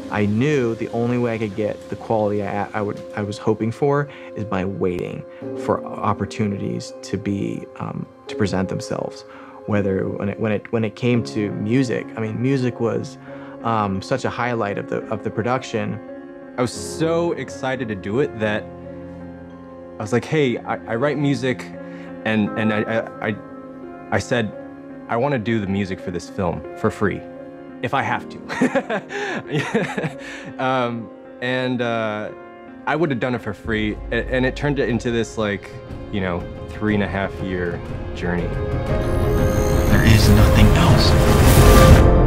I knew the only way I could get the quality I was hoping for is by waiting for opportunities to be to present themselves. Whether when it came to music, I mean, music was such a highlight of the production. I was so excited to do it that I was like, hey, I write music, and I said, I want to do the music for this film for free, if I have to. I would have done it for free, and it turned it into this, like, you know, 3.5-year journey. There is nothing else.